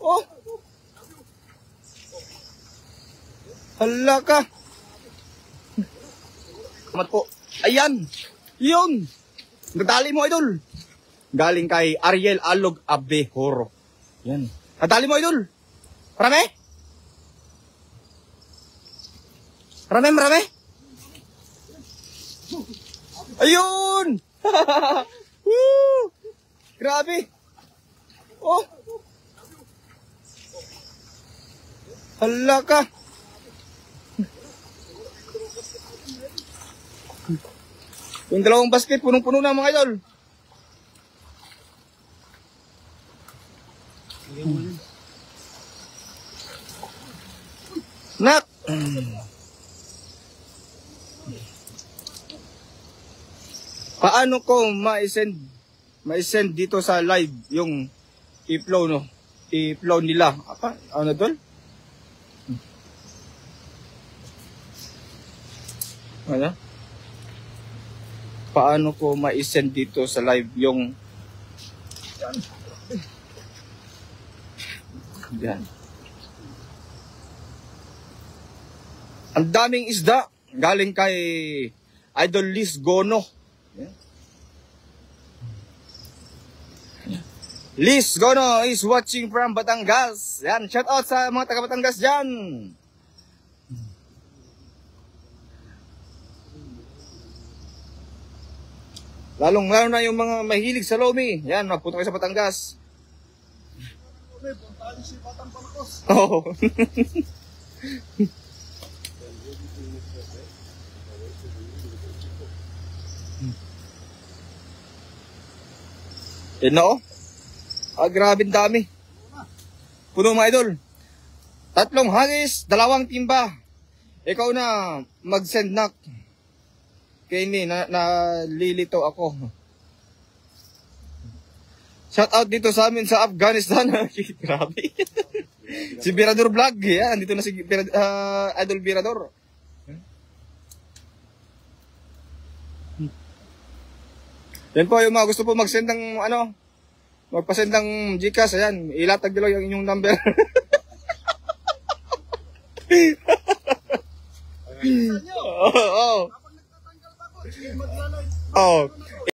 Oh. Hala ka. Salamat po. Ayan. Yun. Nadali mo, idol. Galing kay Ariel Alog Abehoro. Yan. Nadali mo, idol. Marami? Marami? Ayun! Woo! Grabe! Oh! Hala ka! Yung dalawang basket, punong-puno na mga idol. Nak! Paano ko ma-send dito sa live yung i-flow, no? I-flow nila. Apa? Ano tol? Ano? Paano ko ma-send dito sa live yung yan. Ang daming isda galing kay Idol Liz Gono. Yan. Liz Gono is watching from Batangas. Yan, shout out sa mga taga Batangas dyan. Lalo na yung mga mahilig sa lomi. Yan, magpunta kayo sa Batangas. Oo. Yan na, oh. Grabe dami. Puno mga idol. 3 hagis, 2 timba. Ikaw na mag-send na. Kaya hindi, nalilito ako. Shout out dito sa amin sa Afghanistan. Grabe. Si Birador Vlog. Yan, dito na si Idol Birador. Yan po yung mga gusto po mag-send ng ano, magpa-send ng Gcash. Ayan, ilatag nyo yung inyong number. Oo. Oh.